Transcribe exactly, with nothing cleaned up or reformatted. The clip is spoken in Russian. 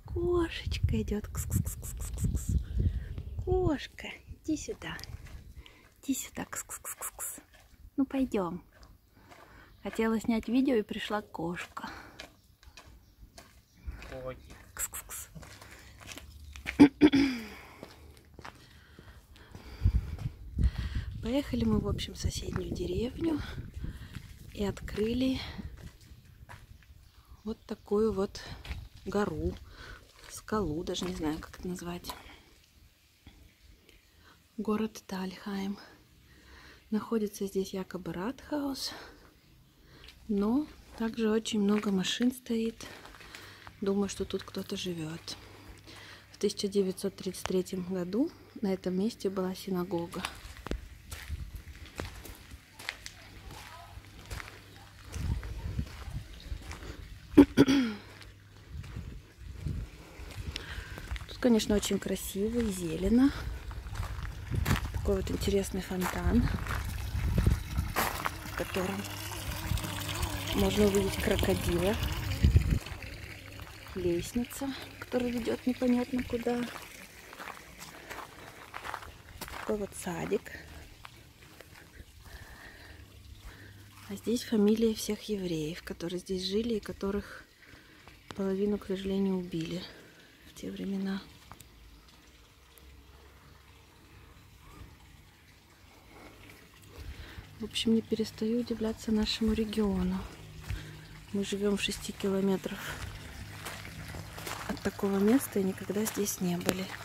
Кошечка идет. Кс-кс-кс-кс-кс-кс. Кошка, иди сюда. Иди сюда. Кс-кс-кс-кс. Ну пойдем. Хотела снять видео, и пришла кошка. Кс-кс-кс. Поехали мы, в общем, в соседнюю деревню и открыли вот такую вот гору, скалу, даже не знаю, как это назвать. Город Тальхайм. Находится здесь якобы Ратхаус, но также очень много машин стоит. Думаю, что тут кто-то живет. В тысяча девятьсот тридцать третьем году на этом месте была синагога. Тут, конечно, очень красиво и зелено. Такой вот интересный фонтан, в котором можно увидеть крокодила. Лестница, которая ведет непонятно куда. Такой вот садик. А здесь фамилии всех евреев, которые здесь жили и которых половину, к сожалению, убили в те времена. В общем, не перестаю удивляться нашему региону. Мы живем в шести километрах от такого места и никогда здесь не были.